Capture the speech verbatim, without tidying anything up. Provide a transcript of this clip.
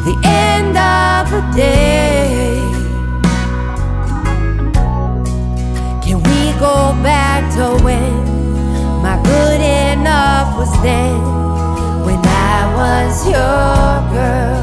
the end of the day. Can we go back to when my good enough was then, when I was your girl?